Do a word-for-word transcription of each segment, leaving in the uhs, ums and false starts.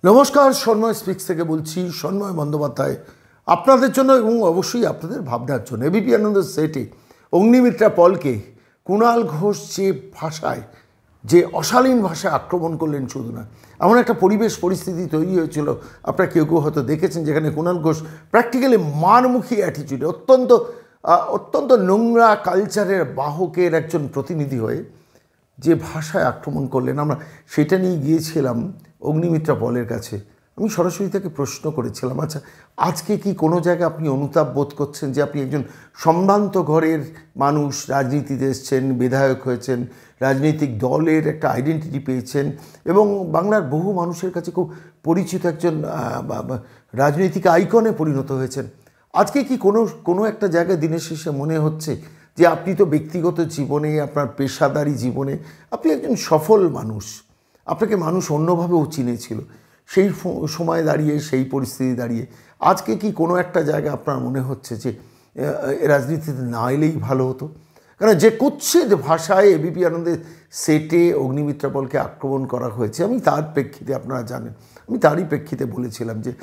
নমস্কার, সন্ময় স্পিক্স থেকে বলছি। সন্ময় বন্দ্যোপাধ্যায় আপনাদের জন্য এবং অবশ্যই আপনাদের ভাবনার জন্য। এবিপি আনন্দ সেটে অগ্নিমিত্রা পলকে কুণাল ঘোষ যে ভাষায়, যে অশালীন ভাষায় আক্রমণ করলেন, শুধু না, এমন একটা পরিবেশ পরিস্থিতি তৈরি হয়েছিল, আপনারা কেউ কেউ হয়তো দেখেছেন, যেখানে কুণাল ঘোষ প্র্যাকটিক্যালি মারমুখী অ্যাটিচিউডে, অত্যন্ত অত্যন্ত নোংরা কালচারের বাহকের একজন প্রতিনিধি হয়ে যে ভাষায় আক্রমণ করলেন, আমরা সেটা নিয়ে গিয়েছিলাম অগ্নিমিত্রা পলের কাছে। আমি সরাসরি তাকে প্রশ্ন করেছিলাম, আচ্ছা, আজকে কি কোনো জায়গায় আপনি অনুতাপ বোধ করছেন যে আপনি একজন সম্ভ্রান্ত ঘরের মানুষ, রাজনীতিতে এসছেন, বিধায়ক হয়েছেন, রাজনৈতিক দলের একটা আইডেন্টিটি পেয়েছেন এবং বাংলার বহু মানুষের কাছে খুব পরিচিত একজন রাজনৈতিক আইকনে পরিণত হয়েছেন। আজকে কি কোনো কোনো একটা জায়গায় দিনের শেষে মনে হচ্ছে যে আপনি তো ব্যক্তিগত জীবনে, আপনার পেশাদারি জীবনে আপনি একজন সফল মানুষ, আপনাকে মানুষ অন্যভাবেও চিনেছিল, সেই সময় দাঁড়িয়ে, সেই পরিস্থিতি দাঁড়িয়ে আজকে কি কোনো একটা জায়গা আপনার মনে হচ্ছে যে রাজনীতিতে না এলেই ভালো হতো? কারণ যে কুৎসিত ভাষায় এবিপি আনন্দের সেটে অগ্নিমিত্রা পলকে আক্রমণ করা হয়েছে, আমি তার প্রেক্ষিতে, আপনারা জানেন, আমি তারই প্রেক্ষিতে বলেছিলাম যে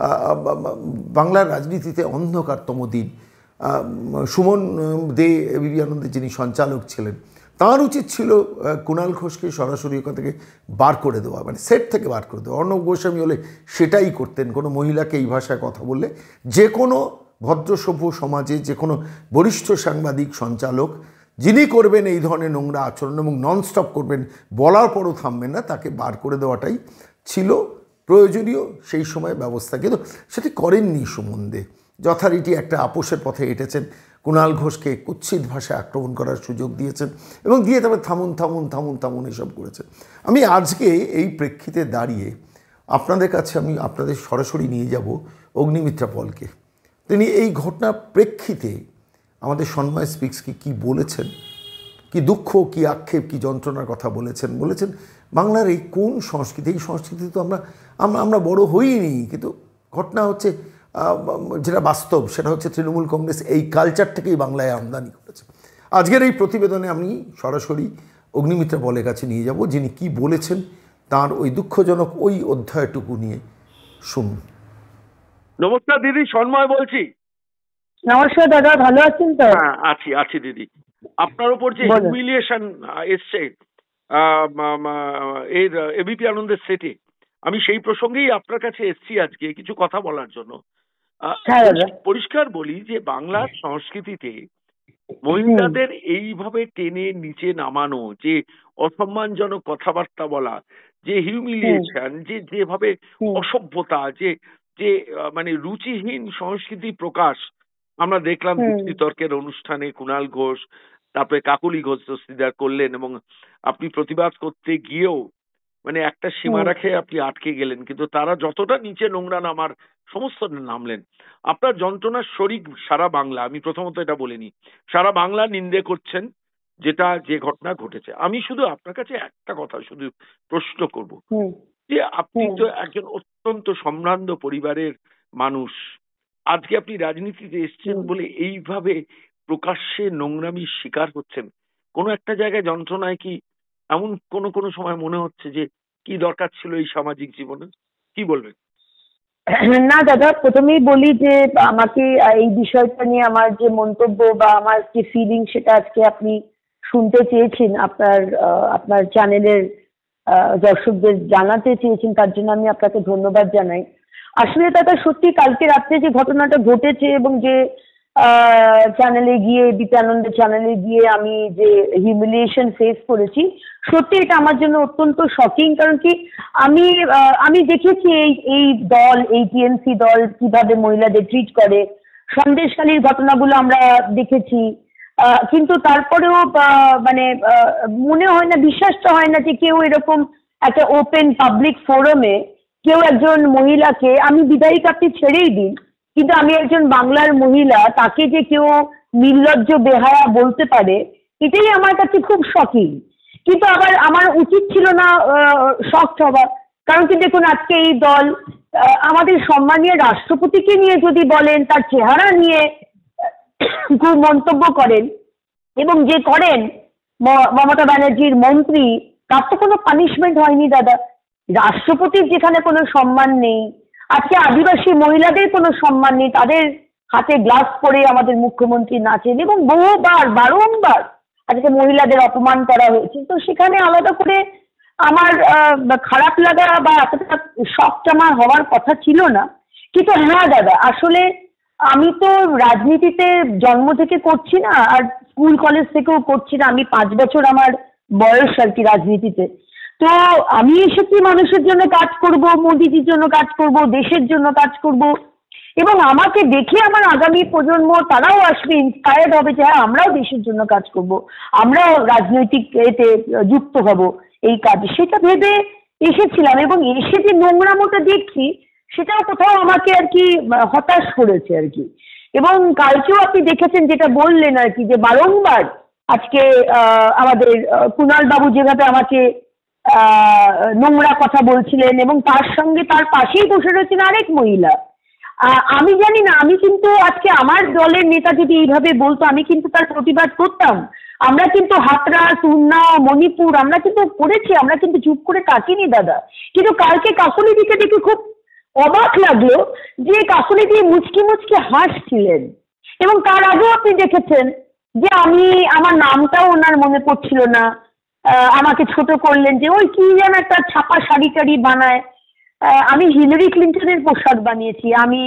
বাংলার রাজনীতিতে অন্ধকারতম দিন। সুমন দে, এবিপি আনন্দের যিনি সঞ্চালক ছিলেন, তাঁর উচিত ছিল কুণাল ঘোষকে সরাসরি ওখান থেকে বার করে দেওয়া, মানে সেট থেকে বার করে দেওয়া। অর্ণব গোস্বামী হলে সেটাই করতেন। কোনো মহিলাকে এই ভাষায় কথা বললে, যে কোনো ভদ্রসভ্য সমাজে যে কোনো বরিষ্ঠ সাংবাদিক, সঞ্চালক যিনি করবেন এই ধরনের নোংরা আচরণ এবং ননস্টপ করবেন, বলার পরও থামবেন না, তাকে বার করে দেওয়াটাই ছিল প্রয়োজনীয় সেই সময় ব্যবস্থা। কিন্তু সেটি করেননি সুমন দে। যথারীতি একটা আপোষের পথে হেঁটেছেন, কুণাল ঘোষকে কুৎসিত ভাষায় আক্রমণ করার সুযোগ দিয়েছেন এবং দিয়ে তবে থামুন থামুন থামুন থামুন এসব করেছেন। আমি আজকে এই প্রেক্ষিতে দাঁড়িয়ে আপনাদের কাছে আমি আপনাদের সরাসরি নিয়ে যাব অগ্নিমিত্রা পলকে। তিনি এই ঘটনার প্রেক্ষিতে আমাদের সন্ময় স্পিক্সকে কি বলেছেন, কি দুঃখ, কি আক্ষেপ, কি যন্ত্রণার কথা বলেছেন। বলেছেন বাংলার এই কোন সংস্কৃতি, এই সংস্কৃতি তো আমরা আমরা আমরা বড় হইনি, কিন্তু ঘটনা হচ্ছে যেটা বাস্তব, সেটা হচ্ছে তৃণমূল কংগ্রেস এই কালচারটাকেই বাংলায় আমদানি করেছে। আজকের এই প্রতিবেদনে আমি সরাসরি অগ্নিমিত্রা পলের কাছে নিয়ে যাব, যিনি কি বলেছেন তার ওই দুঃখজনক ওই অধ্যায়টুকু নিয়ে শুনুন। নমস্কার দিদি, সন্ময় বলছি। নমস্কার দাদা, ভালো আছেন তো? হ্যাঁ, আছি আছি দিদি। আপনার উপর যে হিউমিলিয়েশন এসছে এর এবিপি আনন্দের সেটে, আমি সেই প্রসঙ্গেই আপনার কাছে এসছি আজকে কিছু কথা বলার জন্য। পরিষ্কার বলি যে বাংলার সংস্কৃতিতে মহিলাদের এইভাবে টেনে নিচে নামানো, যে অসম্মানজনক কথাবার্তা বলা, যে হিউমিলিয়েশন, যে যেভাবে অসভ্যতা, যে যে মানে রুচিহীন সংস্কৃতি প্রকাশ আমরা দেখলাম যুক্তিতর্কের অনুষ্ঠানে। কুণাল ঘোষ, তারপরে কাকলি ঘোষ দস্তিদার করলেন এবং আপনি প্রতিবাদ করতে গিয়েও মানে একটা সীমা রেখে আপনি আটকে গেলেন, কিন্তু তারা যতটা নিচে নোংরা নামার সমস্ত নামলেন। আপনার যন্ত্রণার শরিক সারা বাংলা, আমি প্রথমত এটা বলিনি, সারা বাংলা নিন্দে করছেন যেটা, যে ঘটনা ঘটেছে। আমি শুধু আপনার কাছে একটা কথা শুধু প্রশ্ন করব, যে আপনি তো একজন অত্যন্ত সম্ভ্রান্ত পরিবারের মানুষ, আজকে আপনি রাজনীতিতে এসছেন বলে এইভাবে প্রকাশ্যে নোংরামির শিকার হচ্ছেন। কোনো একটা জায়গায় যন্ত্রণায় কি এমন কোনো কোনো সময় মনে হচ্ছে যে কি দরকার ছিল এই সামাজিক জীবনে? কি বলবেন? না দাদা, প্রথমেই বলি যে আমাকে এই বিষয়টা নিয়ে আমার যে মন্তব্য বা আমার যে ফিলিং, সেটা আজকে আপনি শুনতে চেয়েছেন, আপনার আপনার চ্যানেলের দর্শকদের জানাতে চেয়েছেন, তার জন্য আমি আপনাকে ধন্যবাদ জানাই। আসলে দাদা, সত্যি কালকে রাত্রে যে ঘটনাটা ঘটেছে এবং যে চ্যানেলে গিয়ে, এবিপি আনন্দের চ্যানেলে গিয়ে আমি যে হিউমিলিয়েশন ফেস করেছি, সত্যি এটা আমার জন্য অত্যন্ত শকিং। কারণ কি, আমি আমি দেখেছি এই এই দল, এই টিএমসি দল কিভাবে মহিলাদের ট্রিট করে। সন্দেশখালীর ঘটনাগুলো আমরা দেখেছি, কিন্তু তারপরেও মানে মনে হয় না, বিশ্বাসটা হয় না যে কেউ এরকম একটা ওপেন পাবলিক ফোরামে কেউ একজন মহিলাকে, আমি বিধায়িকা আপনি ছেড়েই দিন, কিন্তু আমি একজন বাংলার মহিলা, তাকে যে কেউ নির্লজ্জ বেহায়া বলতে পারে, এটাই আমার কাছে খুব শকিং। কিন্তু আবার আমার উচিত ছিল না শকড হওয়া। কারণ কি দেখুন, আজকে এই দল আমাদের সম্মানীয় রাষ্ট্রপতিকে নিয়ে যদি বলেন, তার চেহারা নিয়ে খুব মন্তব্য করেন এবং যে করেন মমতা ব্যানার্জির মন্ত্রী, তার তো কোনো পানিশমেন্ট হয়নি দাদা। রাষ্ট্রপতির যেখানে কোনো সম্মান নেই, আজকে আদিবাসী মহিলাদের কোনো সম্মান নেই, তাদের হাতে গ্লাস পরে আমাদের মুখ্যমন্ত্রী নাচেন এবং বহুবার বারংবার আজকে মহিলাদের অপমান করা হয়েছে। তো সেখানে আলাদা করে আমার খারাপ লাগা বা এতটা শকটা আমার হওয়ার কথা ছিল না। কিন্তু হ্যাঁ দাদা, আসলে আমি তো রাজনীতিতে জন্ম থেকে করছি না, আর স্কুল কলেজ থেকেও করছি না। আমি পাঁচ বছর আমার বয়স আর কি রাজনীতিতে। তো আমি এসেছি মানুষের জন্য কাজ করব, মোদিজির জন্য কাজ করব, দেশের জন্য কাজ করব, এবং আমাকে দেখে আমার আগামী প্রজন্ম তারাও আসবে, ইন্সপায়ার্ড হবে যে হ্যাঁ আমরাও দেশের জন্য কাজ করব, আমরাও রাজনৈতিক এতে যুক্ত হব এই কাজে, সেটা ভেবে এসেছিলাম। এবং এসে যে নোংরামোটা দেখছি সেটাও কোথাও আমাকে আর কি হতাশ করেছে আর কি। এবং কালকেও আপনি দেখেছেন যেটা বললেন আর কি, যে বারংবার আজকে আমাদের কুণাল বাবু যেভাবে আমাকে নোংরা কথা বলছিলেন, এবং তার সঙ্গে তার পাশেই বসে রয়েছেন আরেক মহিলা। আমি জানি না, আমি কিন্তু আজকে আমার দলের নেতা যদি এইভাবে বলতো আমি কিন্তু তার প্রতিবাদ করতাম। আমরা কিন্তু হাতরাস, উন্নাও, মণিপুর আমরা কিন্তু করেছি, আমরা কিন্তু চুপ করে কাটিনি দাদা। কিন্তু কালকে কাকুলিদিকে দেখে খুব অবাক লাগলো যে কাকুলিদি মুচকি মুচকি হাসছিলেন। এবং তার আগেও আপনি দেখেছেন যে আমি আমার নামটাও ওনার মনে পড়ছিল না, আমাকে ছোট করলেন যে ওই কি যেন একটা ছাপা শাড়ি টাড়ি বানায়। আমি হিলারি ক্লিন্টনের পোশাক বানিয়েছি, আমি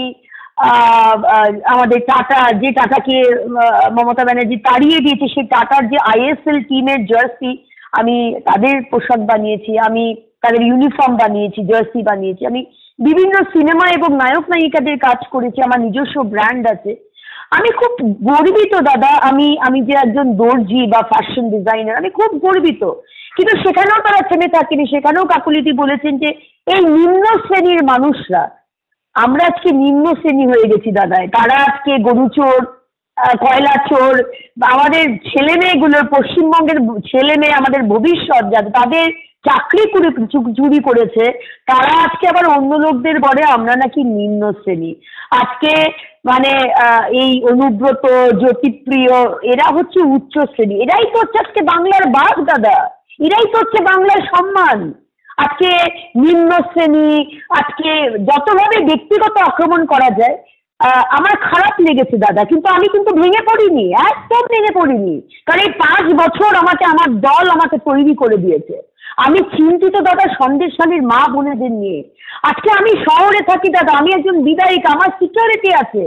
আমাদের টাটা, যে টাটাকে মমতা ব্যানার্জি তাড়িয়ে দিয়েছে, সেই টাটার যে আইএসএল টিমের জার্সি আমি তাদের পোশাক বানিয়েছি, আমি তাদের ইউনিফর্ম বানিয়েছি, জার্সি বানিয়েছি। আমি বিভিন্ন সিনেমা এবং নায়ক নায়িকাদের কাজ করেছি, আমার নিজস্ব ব্র্যান্ড আছে। আমি খুব গর্বিত দাদা, আমি আমি যে একজন দর্জি বা ফ্যাশন ডিজাইনার, আমি খুব গর্বিত। কিন্তু সেখানেও তারা থেমে থাকেনি, সেখানেও কাকুলিদি বলেছেন যে এই নিম্ন শ্রেণীর মানুষরা, আমরা আজকে নিম্ন শ্রেণী হয়ে গেছি দাদা। তারা আজকে গরু চোর, কয়লা চোর, আমাদের ছেলে মেয়েগুলোর, পশ্চিমবঙ্গের ছেলে মেয়ে, আমাদের ভবিষ্যৎ যাদের, তাদের চাকরি করে চুরি করেছে, তারা আজকে আবার অন্য লোকদের বলে আমরা নাকি নিম্ন শ্রেণী। আজকে মানে এই অনুব্রত, জ্যোতিপ্রিয়, এরা হচ্ছে উচ্চ শ্রেণী। এরাই তো হচ্ছে আজকে বাংলার বাঘ দাদা, এরাই তো হচ্ছে বাংলার সম্মান। আজকে নিম্ন শ্রেণী, আজকে যতভাবে ব্যক্তিগত আক্রমণ করা যায় আমার খারাপ লেগেছে দাদা, কিন্তু আমি কিন্তু ভেঙে পড়িনি, একদম ভেঙে পড়িনি। কারণ এই পাঁচ বছর আমাকে আমার দল আমাকে তৈরি করে দিয়েছে। আমি চিন্তিত দাদা সন্দেশখালীর মা বোনেদের নিয়ে। আজকে আমি শহরে থাকি দাদা, আমি একজন বিধায়িকা, আমার সিকিউরিটি আছে,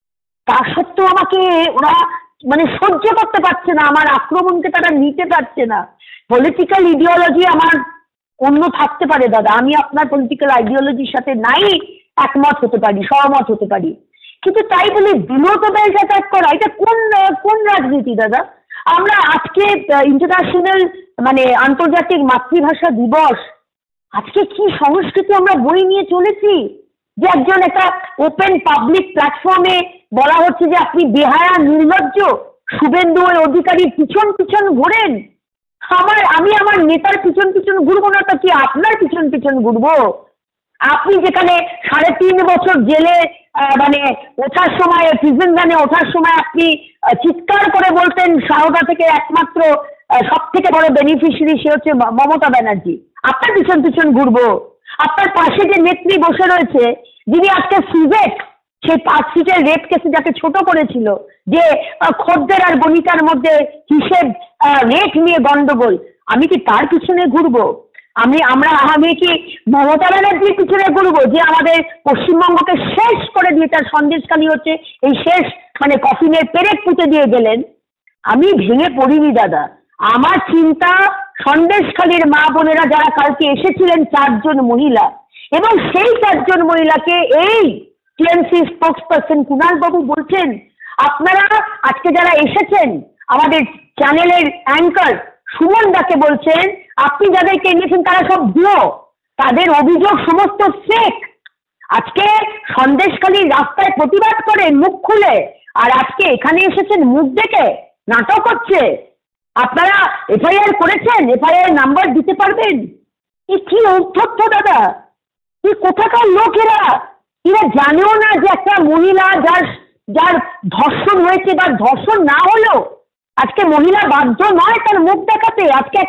তা সত্ত্বেও আমাকে ওরা মানে সহ্য করতে পারছে না, আমার আক্রমণকে তারা নিতে পারছে না। পলিটিক্যাল ইডিওলজি আমার অন্য থাকতে পারে দাদা, আমি আপনার পলিটিক্যাল আইডিওলজির সাথে নাই একমত হতে পারি, সহমত হতে পারি, কিন্তু তাই বলে বিনত বেল্ট অ্যাটাক করা, এটা কোন কোন রাজনীতি দাদা? আমরা আজকে ইন্টারন্যাশনাল মানে আন্তর্জাতিক মাতৃভাষা দিবস, আজকে কি সংস্কৃতি আমরা বই নিয়ে চলেছি, যে একজন একটা ওপেন পাবলিক প্ল্যাটফর্মে বলা হচ্ছে যে আপনি বেহায়া, নির্লজ্জ, শুভেন্দু অধিকারীর পিছন পিছন ঘোরেন। আমার আমি আমার নেতার পিছন পিছন ঘুরবো না তো কি আপনার পিছন পিছন ঘুরবো? আপনি যেখানে সাড়ে তিন বছর জেলে মানে ওঠার সময়, প্রিজন ভ্যানে ওঠার সময় আপনি চিৎকার করে বলতেন সারদা থেকে একমাত্র সব থেকে বড় বেনিফিশিয়ারি সে হচ্ছে মমতা ব্যানার্জি, আপনার পিছন পিছন ঘুরবো? আপনার পাশে যে নেত্রী বসে রয়েছে, যিনি আজকে সিজেট, সেই পাঁচ সিটের রেপ কেসে যাকে ছোট করেছিল, যে খদ্দের আর গণিতার মধ্যে হিসেব রেট নিয়ে গন্ডগোল, আমি কি তার পিছনে ঘুরবো? আমি আমরা আমি কি মমতা ব্যানার্জির পিছনে ঘুরবো, যে আমাদের পশ্চিমবঙ্গকে শেষ করে দিয়ে তার সন্দেশখালী হচ্ছে এই শেষ মানে কফিনের পেরেক পুঁতে দিয়ে গেলেন? আমি ভেঙে পড়িনি দাদা, আমার চিন্তা সন্দেশখালীর মা বোনেরা যারা কালকে এসেছিলেন চারজন মহিলা, এবং সেই চারজন মহিলাকে এই টিএমসি স্পোক্স পার্সন কুণাল বাবু বলছেন আপনারা আজকে যারা এসেছেন, আমাদের চ্যানেলের অ্যাঙ্কার সুমন দাকে বলছেন আপনি যাদেরকে এনেছেন তারা সব ভুয়ো, তাদের অভিযোগ সমস্ত ফেক। আজকে সন্দেশখালীর রাস্তায় প্রতিবাদ করে মুখ খুলে, আর আজকে এখানে এসেছেন মুখ দেখে নাটক হচ্ছে। আপনারা এফআইআর করেছেন, এফআইআর নাম্বার দিতে পারবেন? এ কি অর্থ দাদা, এই কোথাকার লোক এরা? এরা জানেও না যে একটা মহিলা যার যার ধর্ষণ হয়েছে বা ধর্ষণ না হলেও আজকে মহিলা বাধ্য নয় তার মুখ দেখাতে। আজকে একটা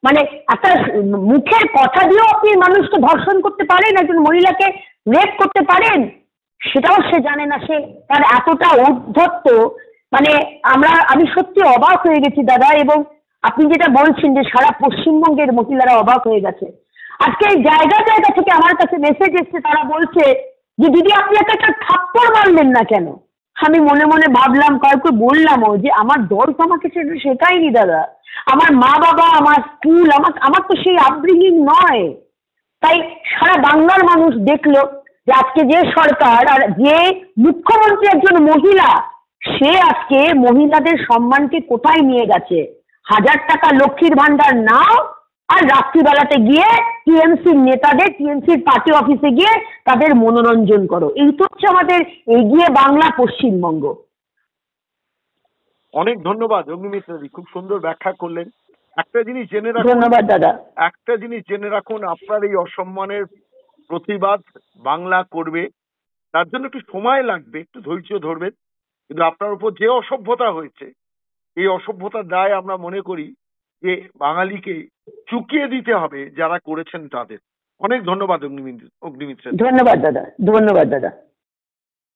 মানে একটা মুখের কথা দিয়েও আপনি মানুষকে ধর্ষণ করতে পারেন, একজন মহিলাকে রেপ করতে পারেন, সেটাও সে জানে না। সে তার এতটা ঔদ্ধত্য, মানে আমরা আমি সত্যি অবাক হয়ে গেছি দাদা। এবং আপনি যেটা বলছেন যে সারা পশ্চিমবঙ্গের মহিলারা অবাক হয়ে গেছে। আজকে এই জায়গা জায়গা থেকে আমার কাছে মেসেজ এসছে, তারা বলছে যে দিদি আপনি একটা একটা থাপ্পড় মারলেন না কেন? আমি মনে মনে ভাবলাম, কাউকে বললামও যে আমার দল আমাকে সেটা শেখায়নি দাদা। আমার মা বাবা, আমার স্কুল, আমার আমার তো সেই আপব্রিঙ্গিং নয়। তাই সারা বাংলার মানুষ দেখলো যে আজকে যে সরকার আর যে মুখ্যমন্ত্রী একজন মহিলা, সে আজকে মহিলাদের সম্মানকে কোথায় নিয়ে গেছে। হাজার টাকা লক্ষ্মীর ভান্ডার নাও, আর রাত্রিবেলাতে গিয়ে টিএমসির নেতাদের, টিএমসির পার্টি অফিসে গিয়ে তাদের মনোরঞ্জন করো। এই তো হচ্ছে আমাদের এগিয়ে বাংলা, পশ্চিমবঙ্গ। অনেক ধন্যবাদ অগ্নিমিত্রাদি, খুব সুন্দর ব্যাখ্যা করলেন। একটা জিনিস জেনে রাখুন, ধন্যবাদ দাদা। একটা জিনিস জেনে রাখুন, আপনার এই অসম্মানের প্রতিবাদ বাংলা করবে, তার জন্য একটু সময় লাগবে, একটু ধৈর্য ধরবেন। কিন্তু আপনার উপর যে অসভ্যতা হয়েছে, এই অসভ্যতার দায় আমরা মনে করি যে বাঙালিকে চুকিয়ে দিতে হবে যারা করেছেন তাদের। অনেক ধন্যবাদ অগ্নিমিত্র অগ্নিমিত্র ধন্যবাদ দাদা, ধন্যবাদ দাদা।